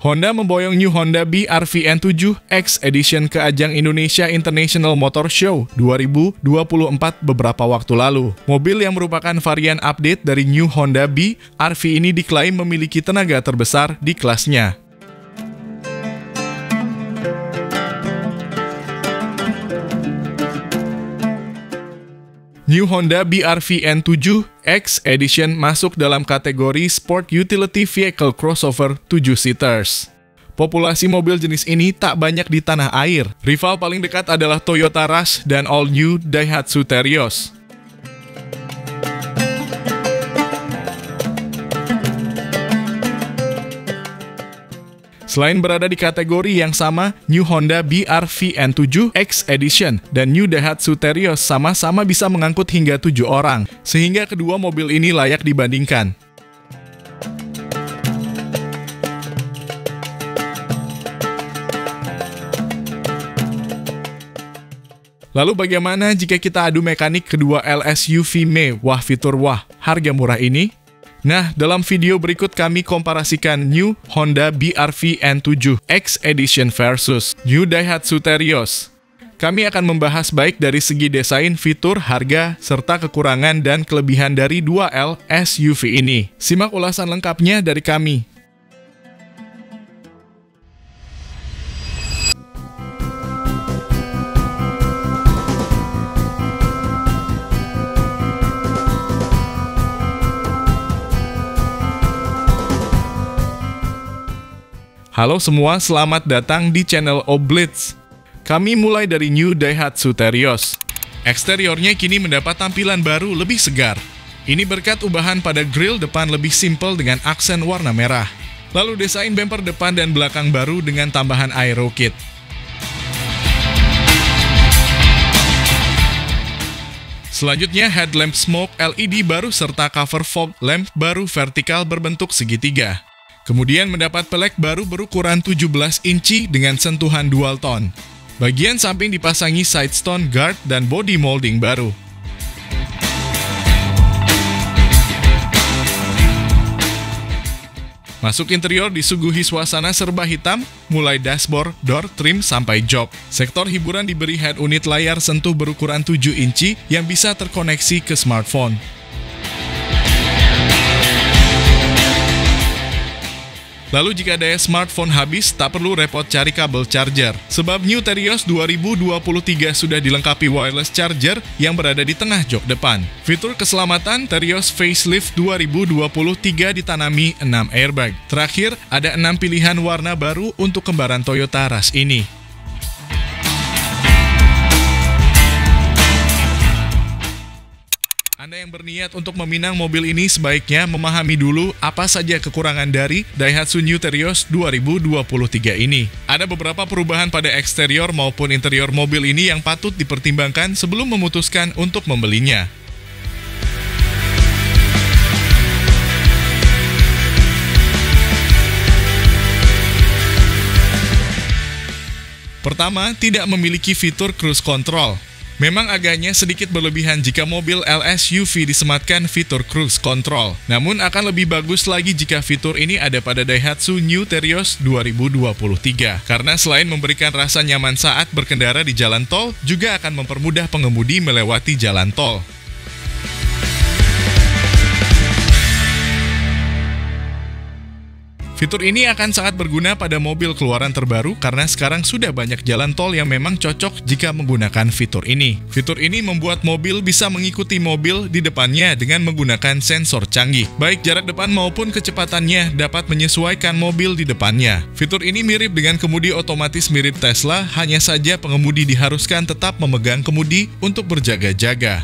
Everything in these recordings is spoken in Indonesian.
Honda memboyong new Honda BR-V N7 X Edition ke ajang Indonesia International Motor Show 2024 beberapa waktu lalu. Mobil yang merupakan varian update dari new Honda BR-V ini diklaim memiliki tenaga terbesar di kelasnya. New Honda BR-V N7 X Edition masuk dalam kategori Sport Utility Vehicle Crossover 7-seaters. Populasi mobil jenis ini tak banyak di tanah air. Rival paling dekat adalah Toyota Rush dan all-new Daihatsu Terios. Selain berada di kategori yang sama, new Honda BR-V N7 X Edition dan new Daihatsu Terios sama-sama bisa mengangkut hingga 7 orang, sehingga kedua mobil ini layak dibandingkan. Lalu bagaimana jika kita adu mekanik kedua LSUV mewah fitur wah harga murah ini? Nah, dalam video berikut kami komparasikan new Honda BR-V N7 X Edition versus new Daihatsu Terios. Kami akan membahas baik dari segi desain, fitur, harga, serta kekurangan dan kelebihan dari dua LSUV ini. Simak ulasan lengkapnya dari kami. Halo semua, selamat datang di channel Oblitz. Kami mulai dari new Daihatsu Terios. Eksteriornya kini mendapat tampilan baru lebih segar. Ini berkat ubahan pada grill depan lebih simpel dengan aksen warna merah. Lalu desain bumper depan dan belakang baru dengan tambahan aero kit. Selanjutnya headlamp smoke LED baru serta cover fog lamp baru vertikal berbentuk segitiga. Kemudian mendapat pelek baru berukuran 17 inci dengan sentuhan dual tone. Bagian samping dipasangi side stone guard dan body molding baru. Masuk interior disuguhi suasana serba hitam, mulai dashboard, door, trim, sampai jok. Sektor hiburan diberi head unit layar sentuh berukuran 7 inci yang bisa terkoneksi ke smartphone. Lalu jika daya smartphone habis, tak perlu repot cari kabel charger. Sebab new Terios 2023 sudah dilengkapi wireless charger yang berada di tengah jok depan. Fitur keselamatan Terios Facelift 2023 ditanami 6 airbag. Terakhir, ada 6 pilihan warna baru untuk kembaran Toyota Rush ini. Anda yang berniat untuk meminang mobil ini sebaiknya memahami dulu apa saja kekurangan dari Daihatsu New Terios 2023 ini. Ada beberapa perubahan pada eksterior maupun interior mobil ini yang patut dipertimbangkan sebelum memutuskan untuk membelinya. Pertama, tidak memiliki fitur cruise control. Memang agaknya sedikit berlebihan jika mobil LSUV disematkan fitur cruise control. Namun akan lebih bagus lagi jika fitur ini ada pada Daihatsu New Terios 2023. Karena selain memberikan rasa nyaman saat berkendara di jalan tol, juga akan mempermudah pengemudi melewati jalan tol. Fitur ini akan sangat berguna pada mobil keluaran terbaru karena sekarang sudah banyak jalan tol yang memang cocok jika menggunakan fitur ini. Fitur ini membuat mobil bisa mengikuti mobil di depannya dengan menggunakan sensor canggih. Baik jarak depan maupun kecepatannya dapat menyesuaikan mobil di depannya. Fitur ini mirip dengan kemudi otomatis mirip Tesla, hanya saja pengemudi diharuskan tetap memegang kemudi untuk berjaga-jaga.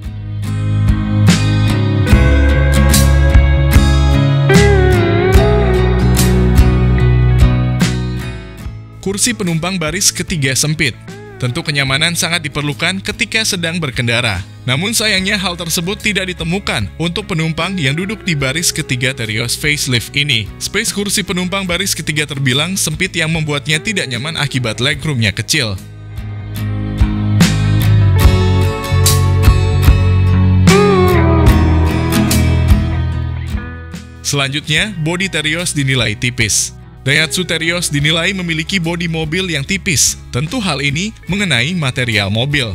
Kursi penumpang baris ketiga sempit. Tentu kenyamanan sangat diperlukan ketika sedang berkendara. Namun sayangnya hal tersebut tidak ditemukan untuk penumpang yang duduk di baris ketiga Terios Facelift ini. Space kursi penumpang baris ketiga terbilang sempit yang membuatnya tidak nyaman akibat legroomnya kecil. Selanjutnya, bodi Terios dinilai tipis. Daihatsu Terios dinilai memiliki bodi mobil yang tipis. Tentu hal ini mengenai material mobil.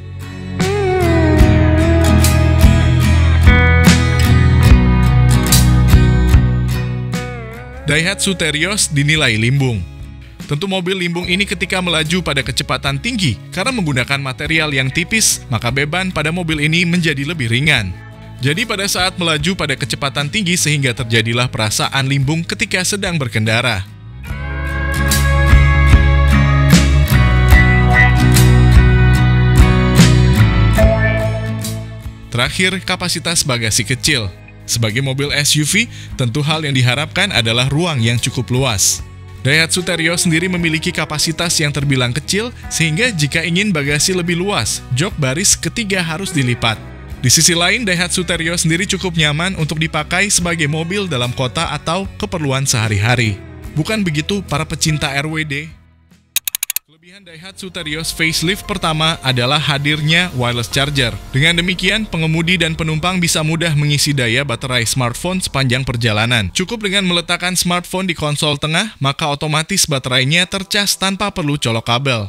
Daihatsu Terios dinilai limbung. Tentu mobil limbung ini ketika melaju pada kecepatan tinggi karena menggunakan material yang tipis, maka beban pada mobil ini menjadi lebih ringan. Jadi pada saat melaju pada kecepatan tinggi sehingga terjadilah perasaan limbung ketika sedang berkendara. Terakhir, kapasitas bagasi kecil. Sebagai mobil SUV, tentu hal yang diharapkan adalah ruang yang cukup luas. Daihatsu Terios sendiri memiliki kapasitas yang terbilang kecil, sehingga jika ingin bagasi lebih luas, jok baris ketiga harus dilipat. Di sisi lain, Daihatsu Terios sendiri cukup nyaman untuk dipakai sebagai mobil dalam kota atau keperluan sehari-hari. Bukan begitu para pecinta RWD? Kelebihan Daihatsu Terios facelift pertama adalah hadirnya wireless charger. Dengan demikian, pengemudi dan penumpang bisa mudah mengisi daya baterai smartphone sepanjang perjalanan. Cukup dengan meletakkan smartphone di konsol tengah, maka otomatis baterainya tercas tanpa perlu colok kabel.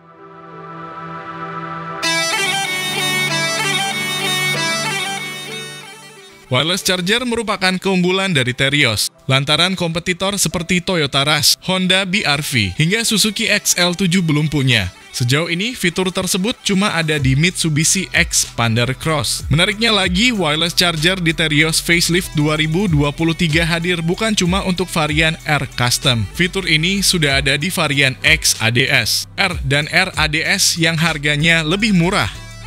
Wireless charger merupakan keunggulan dari Terios, lantaran kompetitor seperti Toyota Rush, Honda BR-V, hingga Suzuki XL7 belum punya. Sejauh ini, fitur tersebut cuma ada di Mitsubishi Xpander Cross. Menariknya lagi, wireless charger di Terios Facelift 2023 hadir bukan cuma untuk varian R Custom. Fitur ini sudah ada di varian X ADS, R dan R ADS yang harganya lebih murah.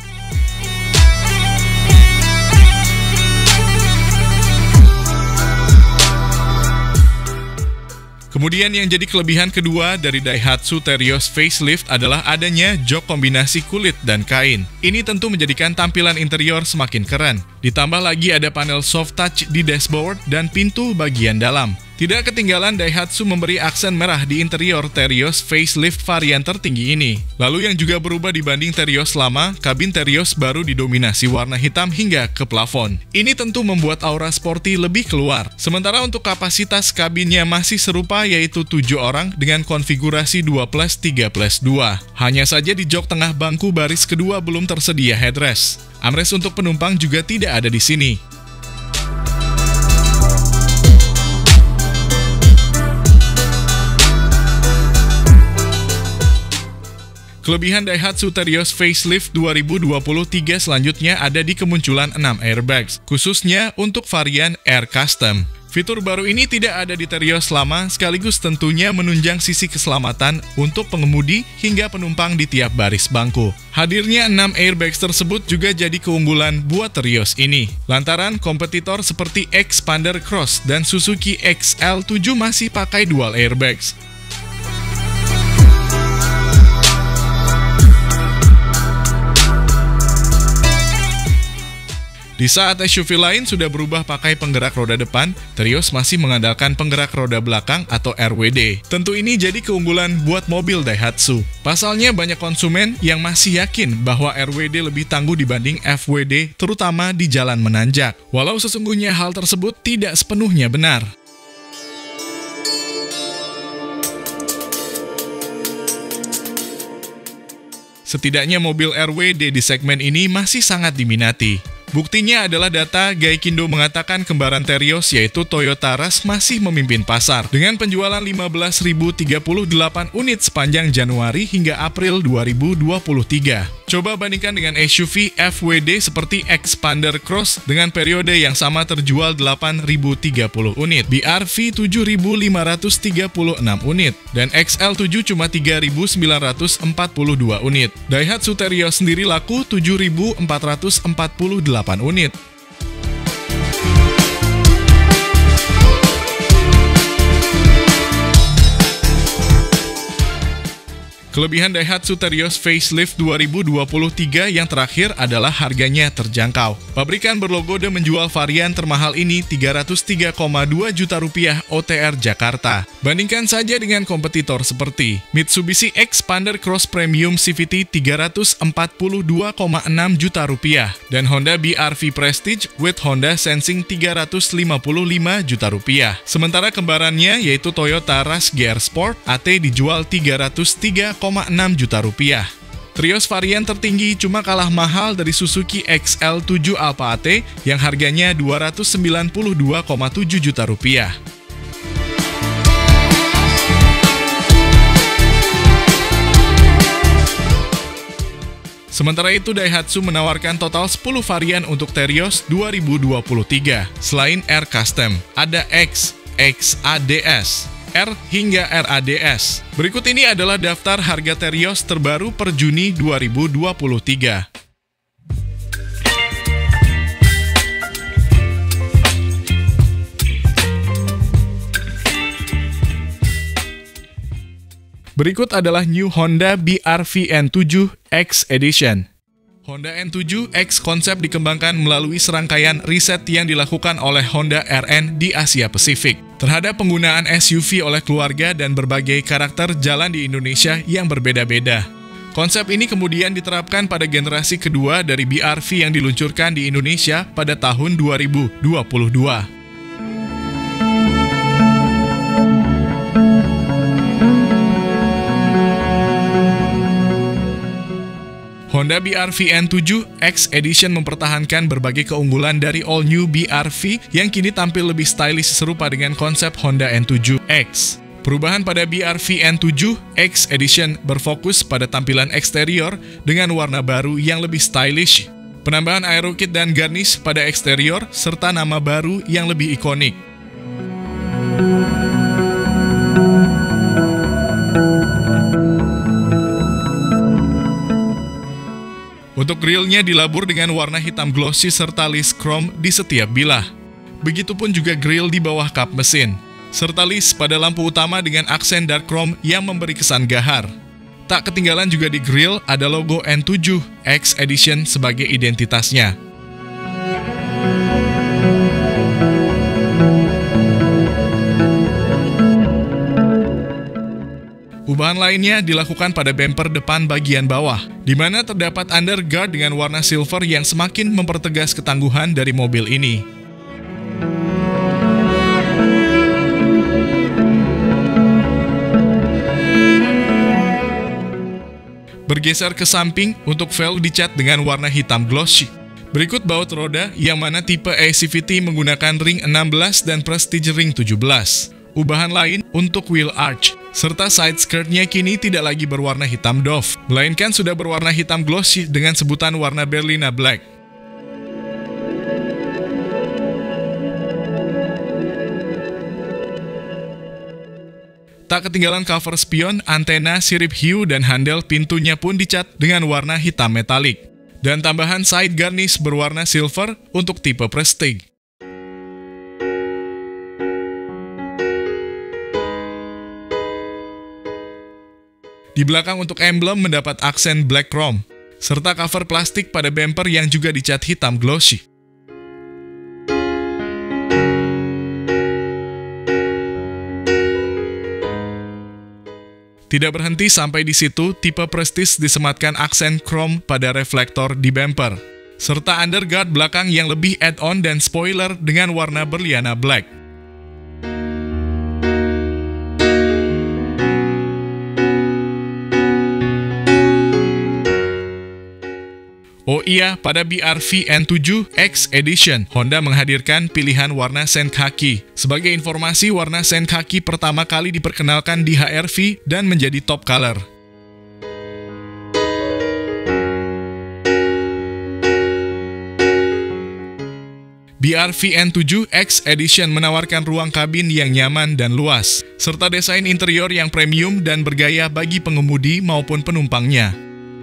Kemudian yang jadi kelebihan kedua dari Daihatsu Terios Facelift adalah adanya jok kombinasi kulit dan kain. Ini tentu menjadikan tampilan interior semakin keren. Ditambah lagi ada panel soft touch di dashboard dan pintu bagian dalam. Tidak ketinggalan Daihatsu memberi aksen merah di interior Terios Facelift varian tertinggi ini. Lalu yang juga berubah dibanding Terios lama, kabin Terios baru didominasi warna hitam hingga ke plafon. Ini tentu membuat aura sporty lebih keluar. Sementara untuk kapasitas kabinnya masih serupa, yaitu 7 orang dengan konfigurasi 2+3+2. Hanya saja di jok tengah bangku baris kedua belum tersedia headrest. Armrest untuk penumpang juga tidak ada di sini. Kelebihan Daihatsu Terios Facelift 2023 selanjutnya ada di kemunculan 6 airbags, khususnya untuk varian R Custom. Fitur baru ini tidak ada di Terios lama, sekaligus tentunya menunjang sisi keselamatan untuk pengemudi hingga penumpang di tiap baris bangku. Hadirnya 6 airbags tersebut juga jadi keunggulan buat Terios ini, lantaran kompetitor seperti Xpander Cross dan Suzuki XL7 masih pakai dual airbags. Di saat SUV lain sudah berubah pakai penggerak roda depan, Terios masih mengandalkan penggerak roda belakang atau RWD. Tentu ini jadi keunggulan buat mobil Daihatsu. Pasalnya banyak konsumen yang masih yakin bahwa RWD lebih tangguh dibanding FWD, terutama di jalan menanjak. Walau sesungguhnya hal tersebut tidak sepenuhnya benar. Setidaknya mobil RWD di segmen ini masih sangat diminati. Buktinya adalah data Gaikindo mengatakan kembaran Terios yaitu Toyota Rush masih memimpin pasar dengan penjualan 15.038 unit sepanjang Januari hingga April 2023. Coba bandingkan dengan SUV FWD seperti Xpander Cross dengan periode yang sama terjual 8.030 unit, BR-V 7.536 unit, dan XL7 cuma 3.942 unit. Daihatsu Terios sendiri laku 7.448 unit. Kelebihan Daihatsu Terios Facelift 2023 yang terakhir adalah harganya terjangkau. Pabrikan berlogo dan menjual varian termahal ini Rp303,2 juta OTR Jakarta. Bandingkan saja dengan kompetitor seperti Mitsubishi Xpander Cross Premium CVT Rp342,6 juta dan Honda BR-V Prestige with Honda Sensing Rp355 juta. Sementara kembarannya yaitu Toyota Rush GR Sport AT dijual Rp303,6 juta. Trios varian tertinggi cuma kalah mahal dari Suzuki XL7 Alpha AT yang harganya Rp292,7 juta. Sementara itu, Daihatsu menawarkan total 10 varian untuk Terios 2023. Selain R Custom, ada X, XADS, R hingga RADS. Berikut ini adalah daftar harga Terios terbaru per Juni 2023. Berikut adalah New Honda BR-V N7 X Edition. Honda N7 X konsep dikembangkan melalui serangkaian riset yang dilakukan oleh Honda RN di Asia Pasifik terhadap penggunaan SUV oleh keluarga dan berbagai karakter jalan di Indonesia yang berbeda-beda. Konsep ini kemudian diterapkan pada generasi kedua dari BR-V yang diluncurkan di Indonesia pada tahun 2022. Honda BR-V N7 X Edition mempertahankan berbagai keunggulan dari all new BR-V yang kini tampil lebih stylish serupa dengan konsep Honda N7 X. Perubahan pada BR-V N7 X Edition berfokus pada tampilan eksterior dengan warna baru yang lebih stylish, penambahan aerokit dan garnish pada eksterior, serta nama baru yang lebih ikonik. Untuk grillnya dilabur dengan warna hitam glossy serta list chrome di setiap bilah. Begitupun juga grill di bawah kap mesin, serta list pada lampu utama dengan aksen dark chrome yang memberi kesan gahar. Tak ketinggalan juga di grill ada logo N7 X Edition sebagai identitasnya. Perubahan lainnya dilakukan pada bumper depan bagian bawah, di mana terdapat underguard dengan warna silver yang semakin mempertegas ketangguhan dari mobil ini. Bergeser ke samping, untuk velg dicat dengan warna hitam glossy. Berikut baut roda, yang mana tipe ACVT menggunakan ring 16 dan Prestige ring 17. Ubahan lain untuk wheel arch, serta side skirtnya kini tidak lagi berwarna hitam doff, melainkan sudah berwarna hitam glossy dengan sebutan warna Berlina Black. Tak ketinggalan cover spion, antena, sirip hiu, dan handle pintunya pun dicat dengan warna hitam metalik. Dan tambahan side garnish berwarna silver untuk tipe Prestige. Di belakang untuk emblem mendapat aksen black chrome, serta cover plastik pada bumper yang juga dicat hitam glossy. Tidak berhenti sampai di situ, tipe Prestige disematkan aksen chrome pada reflektor di bumper, serta underguard belakang yang lebih add-on dan spoiler dengan warna Berliana Black. Oh iya, pada BR-V N7 X Edition, Honda menghadirkan pilihan warna sand khaki. Sebagai informasi, warna sand khaki pertama kali diperkenalkan di HR-V dan menjadi top color. BR-V N7 X Edition menawarkan ruang kabin yang nyaman dan luas, serta desain interior yang premium dan bergaya bagi pengemudi maupun penumpangnya.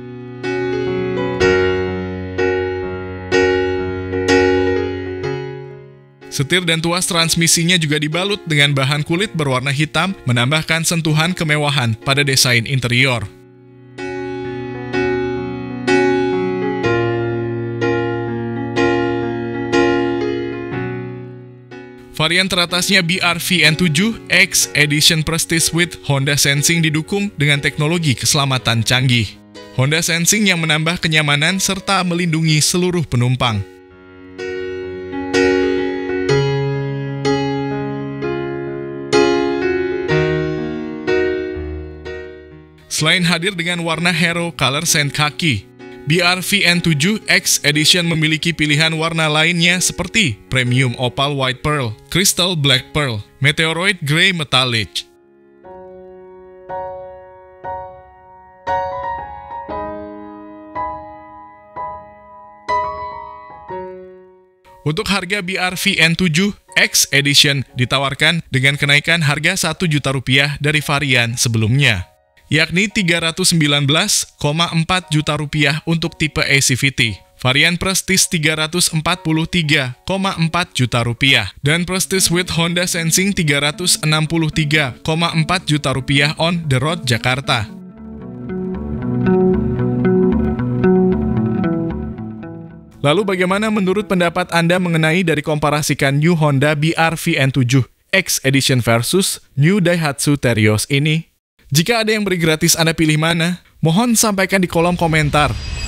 Setir dan tuas transmisinya juga dibalut dengan bahan kulit berwarna hitam, menambahkan sentuhan kemewahan pada desain interior. Varian teratasnya BR-V N7 X Edition Prestige with Honda Sensing didukung dengan teknologi keselamatan canggih. Honda Sensing yang menambah kenyamanan serta melindungi seluruh penumpang. Selain hadir dengan warna Hero Color Sand Khaki, BR-V N7 X Edition memiliki pilihan warna lainnya seperti Premium Opal White Pearl, Crystal Black Pearl, Meteoroid Grey Metallic. Untuk harga BR-V N7 X Edition ditawarkan dengan kenaikan harga Rp1 juta dari varian sebelumnya, yakni Rp319,4 juta untuk tipe ACVT, varian Prestige Rp343,4 juta, dan Prestige with Honda Sensing Rp363,4 juta on the road Jakarta. Lalu bagaimana menurut pendapat Anda mengenai dari komparasikan New Honda BR-V N7 X Edition versus New Daihatsu Terios ini? Jika ada yang beri gratis, Anda pilih mana? Mohon sampaikan di kolom komentar.